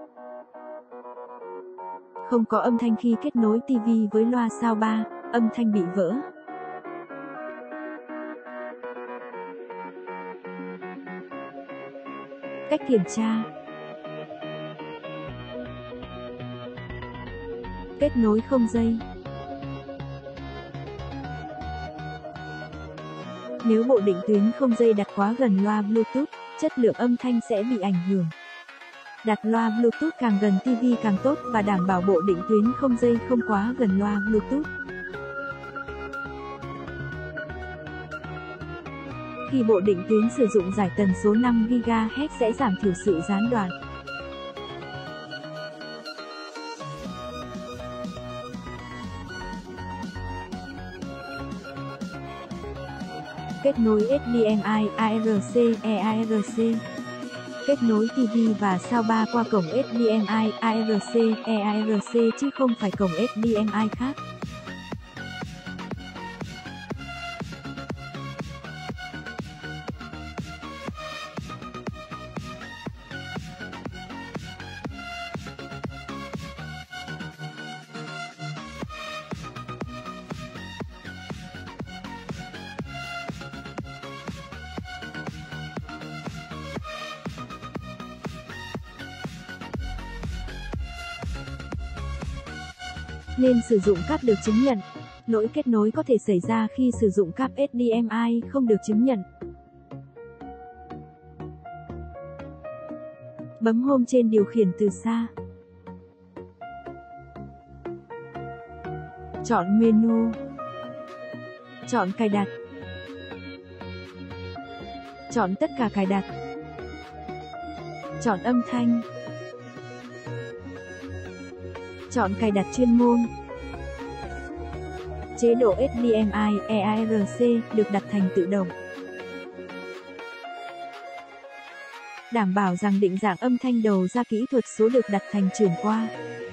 Không có âm thanh khi kết nối TV với loa soundbar, âm thanh bị vỡ. Cách kiểm tra. Kết nối không dây. Nếu bộ định tuyến không dây đặt quá gần loa Bluetooth, chất lượng âm thanh sẽ bị ảnh hưởng. Đặt loa Bluetooth càng gần TV càng tốt và đảm bảo bộ định tuyến không dây không quá gần loa Bluetooth. Khi bộ định tuyến sử dụng giải tần số 5 GHz sẽ giảm thiểu sự gián đoạn. Kết nối HDMI, ARC, EARC. Kết nối TV và soundbar qua cổng HDMI, ARC, EARC chứ không phải cổng HDMI khác. Nên sử dụng cáp được chứng nhận. Lỗi kết nối có thể xảy ra khi sử dụng cáp HDMI không được chứng nhận. Bấm Home trên điều khiển từ xa. Chọn menu. Chọn cài đặt. Chọn tất cả cài đặt. Chọn âm thanh. Chọn cài đặt chuyên môn. Chế độ HDMI, EARC được đặt thành tự động. Đảm bảo rằng định dạng âm thanh đầu ra kỹ thuật số được đặt thành chuyển qua.